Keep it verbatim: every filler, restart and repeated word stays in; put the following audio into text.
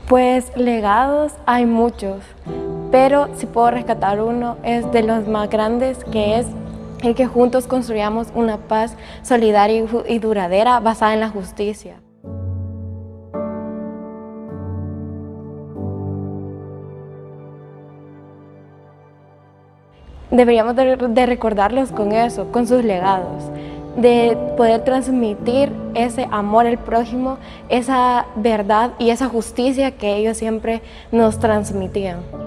Pues legados hay muchos, pero si puedo rescatar uno es de los más grandes, que es el que juntos construyamos una paz solidaria y duradera basada en la justicia. Deberíamos de, de recordarlos con eso, con sus legados, de poder transmitir ese amor al prójimo, esa verdad y esa justicia que ellos siempre nos transmitían.